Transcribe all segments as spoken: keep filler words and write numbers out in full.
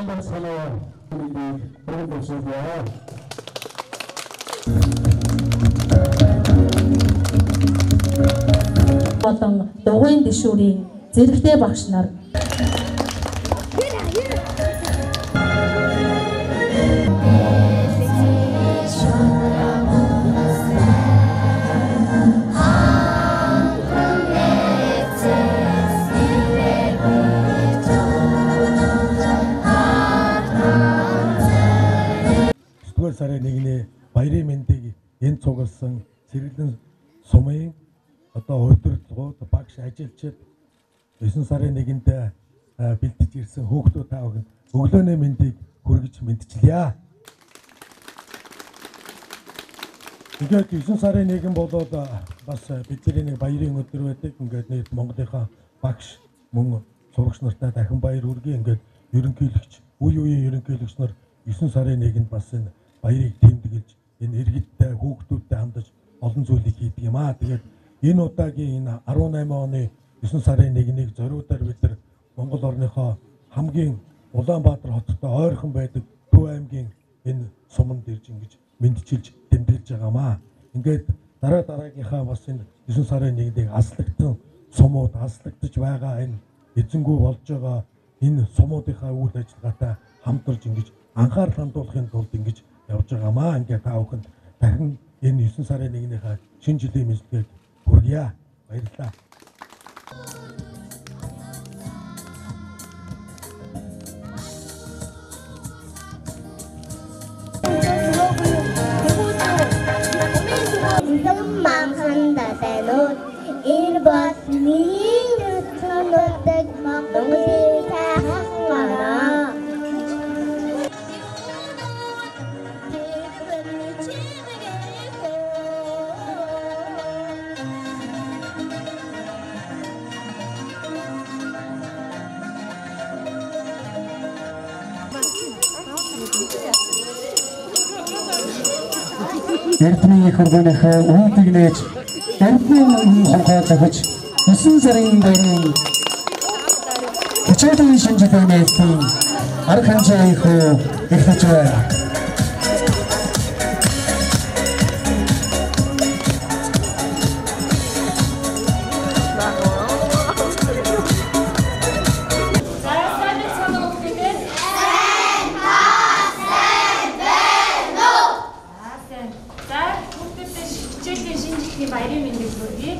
Яндар санаа нэг програмчлаа. Болон дугуйн дэшүүрийн зэрэгтэй багш нар нэгдүгээр сарын нэгний баярын мэндийг энд цугласан Цэрэглэн сумын одоо удирдлагууд багш ажилчид есөн сарын нэгэнд бэлдэж ирсэн хүүхдүүд та бүхэнд өглөөний мэндийг хүргэж мэдчилье. Тэгээд есөн сарын нэгэн болоод бас бидний нэг баярын өдөр байдаг. Ингээд нийт Монголынхаа багш мөн сурагч нартай дахин баяр хүргэе. Ингээд ерөнхийлөгч, үе үеийн ерөнхийлөгч нар есөн сарын нэгэнд бас энэ баярыг тэмдэглэж энэ иргэдтэй хүүхдүүдтэй хандаж олон зүйлийг хийдэг юм аа. Тэгээд энэ удаагийн энэ арван найман оны есөн сарын нэгнийг зориудаар бид нар Монгол орныхоо хамгийн Улаанбаатар хоттой ойрхон байдаг Төв аймгийн энэ суманд ирж ингэж мэдчилж тэмдэглэж байгаамаа. Ингээд дараа дараагийнхаа бас энэ есөн сарын нэгнийг аслагдсан сумууд аслагдж байгаа энэ эзэнгүй болж байгаа энэ сумуудынхаа үйл ажиллагаатай хамтарч ингэж анхаарал хандуулахын тулд ингэж явж байгаамаа. Ингээд та бүхэнд дахин энэ есөн сарын нэгнийхээ шинэ жилийн мэдлэгийг хүргье. Баярлалаа. Эрдэнэ их хургийнхаа үүдийг нээж эрдэнэ хонхоо захиж есөн сарын баярын хичээлийн шинжилгээ нээлтийн арга хэмжээ их эхэлж байна. баярын мэндийг хүргэе.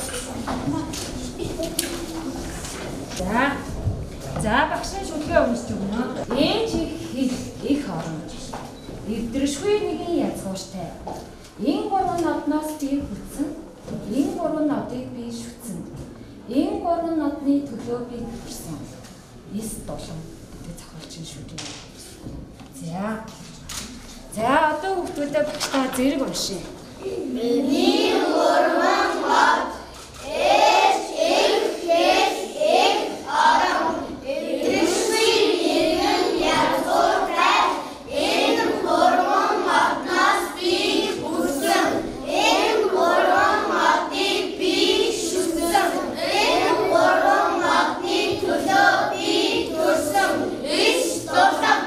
За. За багшийн шүлгээ өгч өгнө. Энд их их орон. Эвдэршгүй нэгэн язгууртай. Энэ гурван нотноос би хүрсэн. Энэ гурван нотыг би шүтсэн. Энэ гурван нотны төлөө би төрсөн. Эс дулам гэдэг зохиолчийн шүлгээ. За. За одоо хүүхдүүдэд багштай зэрэг уншия. Миний гурван нот эс их их их орон. Эвдэршгүй нэгэн язгууртай. Энэ гурван нотноос би хүрсэн. Энэ гурван нотыг би шүтсэн. Энэ гурван нотны төлөө би төрсөн. Эс дулам.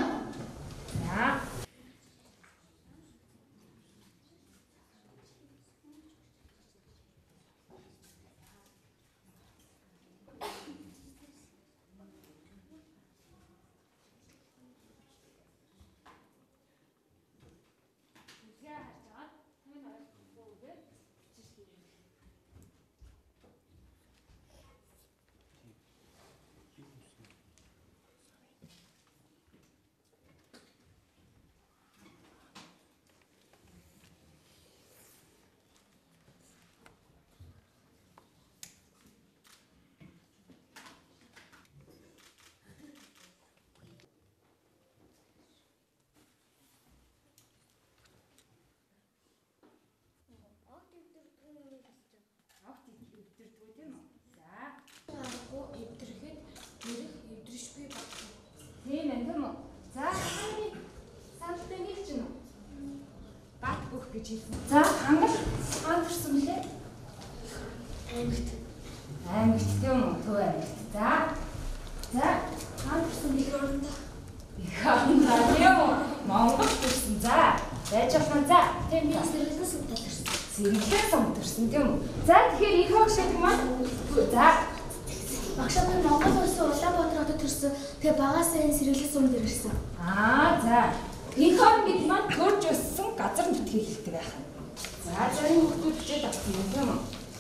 Тийм ээ тийм үү. За хани самтай хэлж гинэ. Бат бүх гэж хэлсэн. За хангал хаанчсан мөлий? Аймагт. Аймагт тийм үү? Төв аймагт. За. За хаанчсан мөлий өрөндө. За тийм үү. Монгол төрсөн. За. Байж болно. За. Тийм би сэргэлэн сумтал ирсэн. Сэргэлэн сумд төрсөн тийм үү. За тэгэхээр их хог шиг маань. За. Багшаа би Монгол улсын Улаанбаатар хотод төрсөн. Тэгээ багасаа энэ сэргэлэн сумд ирсэн. Аа за. Их хог гэд маань төрж өссөн газар нутгийг хэлдэг байх. За зарим хүмүүс чид авсан юм тийм үү.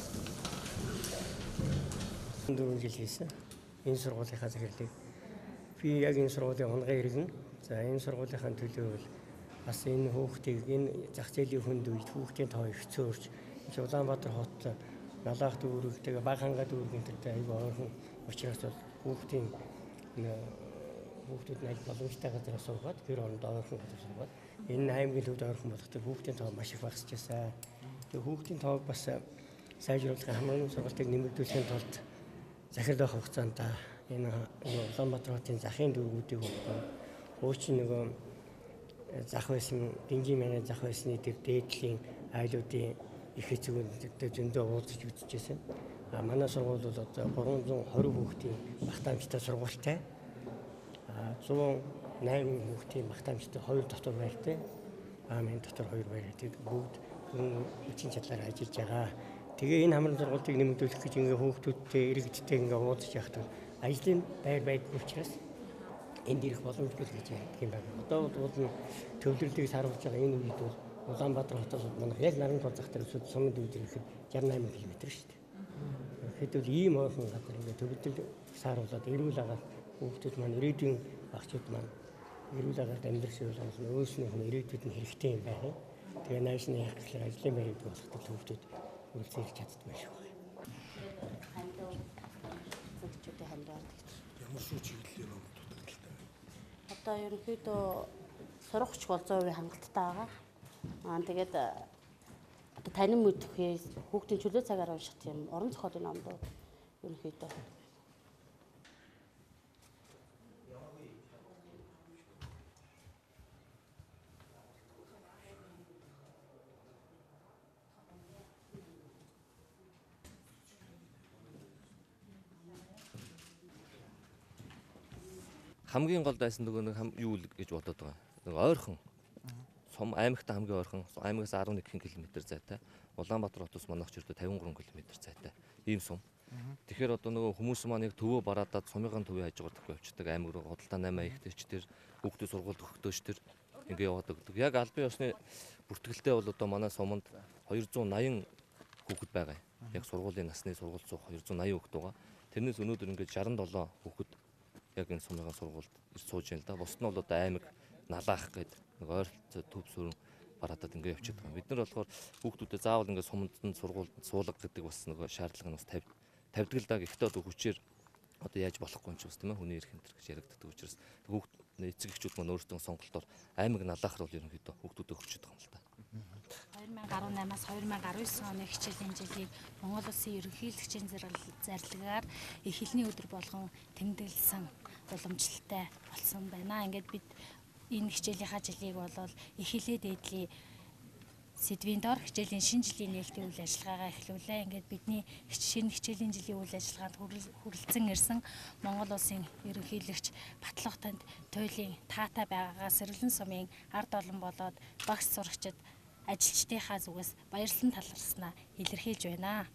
дөрвөн жил хийсэн. Энэ сургуулийнхаа захирлыг би яг энэ сургуулийн хоногоо иргэн. За энэ сургуулийнхаа төлөө бол бас энэ хүүхдийг энэ зах зээлийн хүнд үед хүүхдийн тоо их цөөрч Улаанбаатар хот налах дүүрэг тэгээ баг хангаа дүүргэнтэй аюу ойрхон учраас бол хүүхдийн хүүхдүүд нэг боломжтой газар суугаад гэр оронд ойрхон газар суугаад энэ аймгийн төвд ойрхон болохтой хүүхдийн тоо маш их багасч байсан. Тэгээ хүүхдийн тоог бас сайжруулах хамгийн сургалтыг нэмэгдүүлэхийн тулд захирал байх хугацаанд энэ Улаанбаатар хотын захын дүүргүүдийг хөгжүүлсэн. Хуучин нөгөө зах байсан, дэнгийн манай зах байсны тэр дээдлийн айлуудын их хэцүүдэд зөндөө уулзаж үзчихсэн. А манай сургууль бол одоо гурван зуун хорин хүүхдийн багтаамжтай сургуультай. А зуун найман хүүхдийн багтаамжтай хоёр дотор байртай. А мен дотор хоёр байртай бүгд хүчин чадлаар ажиллаж байгаа. Тэгээ энэ хамрын сургалтыг нэмэгдүүлэх гэж ингээ хүүхдүүдтэй иргэдтэй ингээ уулзаж явахдаа ажлын байр байдгүй учраас энд ирэх боломжгүй гэж ярьдаг юм байна. Одоо бол төвлөрлийг саруулж байгаа энэ үед бол Улаанбаатар хотоос манай яг наран тул зах дээр өсөж сумд үед ирэхэд шестьдесят восемь км шүү дээ. Тэгэхэд бол ийм ойрхон газар ингээ төвлөрөл сааруулаад эрүүл агаад хүүхдүүд маань ирээдүйн багчууд маань эрүүл агаад амьдрах шиг болсон өөрснийх нь ирээдүйд нь хэрэгтэй юм байна. Тэгээ наашны яг гэхэлэр ажлын байр болоход хүүхдүүд үлсэх чаддгүй байх. Хандаа зөвчүүдээ хандаа. Ямар шүү чиглэлийн юм дутагдaltaй. Одоо ерөнхийдөө сургагч бол сто процент хангалттай байгаа. Аа тэгээд одоо танин мэдхээ хүүхдийн чөлөө цагаар унших тийм орон зохиолын номдууд ерөнхийдөө хамгийн гол дайсан нөгөө нэг юу л гэж бодоод байгаа. Нэг ойрхон сум аймагтаа хамгийн ойрхон аймагаас арван нэг км зайтай. Улаанбаатар хотоос манайх чирдээ тавин гурван км зайтай. Ийм сум. Тэгэхээр одоо нөгөө хүмүүс маань яг төвөө бараадаад сумын төвөө хажуугаар явчихдаг аймаг руу худалдаа наймаа ихтэйч тэр хүүхдүүд сургуульд өгөхтөөч тэр ингээ яваад өгдөг. Яг албан ёсны бүртгэлтэй бол одоо манай суманд хоёр зуун наян хүүхэд байгаа. Яг сургуулийн насны сургууль суух хоёр зуун наян хүүхэд байгаа. Тэрнээс өнөөдөр ингээ шестьдесят seven хүүхэд яг энэ сумын сургуульд ирж сууж байна л да. Бусд нь бол одоо аймаг налаах гэдэг нэг ойролцоо төв сүрэн бараадад ингээ явчихдаг. Бид нар болохоор хүүхдүүдэд заавал ингээ суманд нь сургуульд суулга гэдэг бас нэг шаардлага нь бас тавьдаг л да. Гэхдээ одоо хүчээр одоо яаж болохгүй юм ч бас тийм ээ хүний эрх энэ гэж яригддаг учраас хүүхд эцэг эхчүүд маань өөрсдөө сонголтоор аймаг налаах бол ерөнхийдөө хүүхдүүдэд өгчөд байгаа юм л да. two thousand eighteen-аас two thousand nineteen оны хичээлийн жилийг Монгол Улсын ерөнхийлөгчийн зарлагаар эхлэний өдөр болгон тэмдэглэсэн уламжлалтай болсон байна. Ингээд бид энэ хичээлийнхаа жилийг болол эхлээд дээдлийн сэдвийн дор хичээлийн шинэ жилийн нээлтийн үйл ажиллагаагаа эхлүүлээ. Ингээд бидний шинэ хичээлийн жилийн үйл ажиллагаанд хүрэлцэн ирсэн Монгол Улсын ерөнхийлөгч Батлах танд туйлын таатай байгаагаа Сэргэлэн сумын ард олон болоод багш сурагчид ажилчдынхаа зүгээс баярлан талархснаа илэрхийлж байна.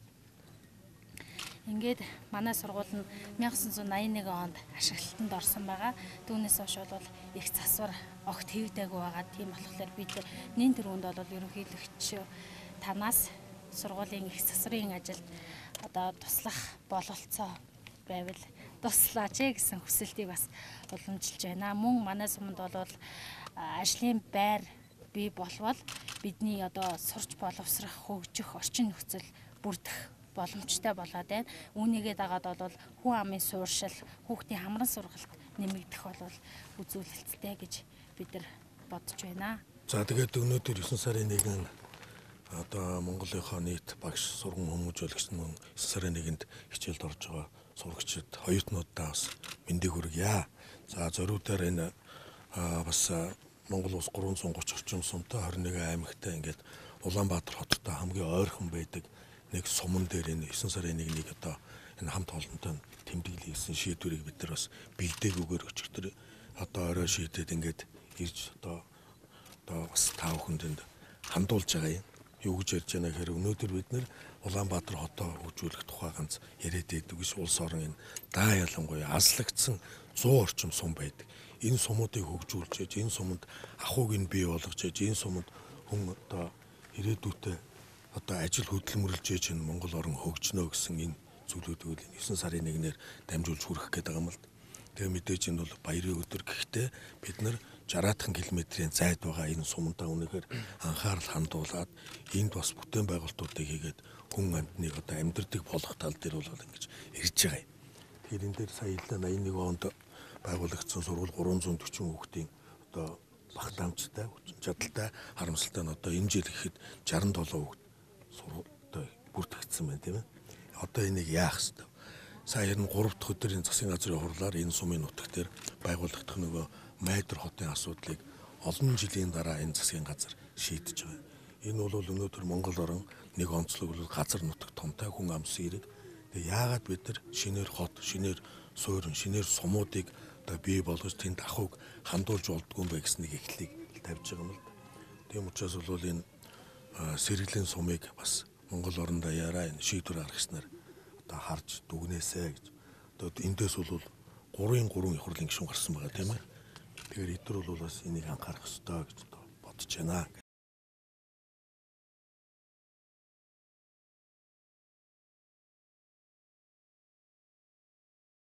Ингээд манай сургууль нь nineteen eighty-one онд ашиглалтанд орсон байгаа. Түүнээс хойш бол их засвар огт хэвдээгүй байгаа. Тийм болохоор бид нэн төрөнд бол ерөнхийлөгч танаас сургуулийн их засварын ажилд одоо туслах бололцоо байвал туслаач гэсэн хүсэлтийг бас уламжилж байна. Мөн манай суманд бол ажлын байр бий болвол бидний одоо сурч боловсрох, хөгжих орчин нөхцөл бүрдэх боломжтой болоод байна. Үүнийгээ дагаад бол хүн амын суурьшил, хүүхдийн хамран сургалт нэмэгдэх бол үзүүлэлттэй гэж бид нар бодож байна. За тэгээд өнөөдөр nine сарын нэгэн одоо Монголынхоо нийт багш сургууль хүмүүжүүлэгч нь nine сарын нэгэнд хичээлд орж байгаа сурагчид хоёртнуудаа бас мэндийг хүргье. За зориудаар энэ бас Монгол улс three hundred thirty орчим сумтай twenty-one аймагтай ингээд Улаанбаатар хоттой хамгийн ойрхон байдаг нэг суман дээр энэ nine сарын нэгнийг одоо энэ хамт олонтой тэмдэглэл хийсэн шийдвэрийг бид нар бас бэлдээгүйгээр өчигдөр одоо орой шийдээд ингээд ирж одоо одоо бас тав хүндэнд хандуулж байгаа юм. Юу гэж ярьж байна гэхээр өнөөдөр бид нэр Улаанбаатар хотоо хөгжүүлэх тухай ганц яриад байдаг биш улс орон энэ даа ялангуяа азлагдсан сто орчим сум байдаг. Энэ сумуудыг хөгжүүлж ээж энэ сумд ахуйг нь бий болгож ээж энэ сумд хүн одоо ирээдүйтэй одоо ажил хөдөлмөрлж ээж энэ Монгол орн хөгжнө гэсэн энэ зүйлүүдийг девэн сарын нэгнээр дамжуулж хүргэх гээд байгаа юм л. Тэгээ мэдээж энэ бол баярын өдөр гэхдээ бид нар шестьдесят км-ийн зайд байгаа энэ сумдаа үнэхээр анхаарал хандуулад энд бас бүтээн байгуулалтуудыг хийгээд хүн амьтныг одоо амьдрдаг болох тал дээр бол ингэж ирж байгаа юм. Тэгэхээр энэ дээр сая найман нэг онд байгуулагдсан сургууль гурван зуун дөрвөн хүүхдийн одоо багтаамжтай, чадaltaй, харамсалтай нь одоо энэ жил ихэд шестьдесят семь хүүхд сургууль одоо бүртгэгдсэн байна тийм ээ. Одоо энийг яах ёстой? Сая энэ гурав дахь өдрийн засгийн газрын хурлаар энэ сумын нутаг дээр байгуулагдах нөгөө Майдар хотын асуудлыг олон жилийн дараа энэ засгийн газар шийдэж байгаа. Энэ бол өнөөдөр Монгол орн нэг онцлог бол газар нутаг томтой хүн амс ирээд тэгээ яагаад бид нар шинээр хот, шинээр суурин, шинээр сумуудыг одоо бий болгож тэнд ахуйг хандуулж болдгоо юм бэ гэснийг эхлэлийг тавьж байгаа юм л да. Тийм учраас бол энэ сэргэлийн сумыг бас Монгол орн даяараа энэ шийдвэр гаргаснаар одоо харж дүгнээсэ гэж. Одоо эндээс бол гурван гурван их хурлын гишүүн гарсан байгаа тийм ээ. Тэгэхээр эдгээр бол бас энийг анхаарах ёстой гэж бодож байна.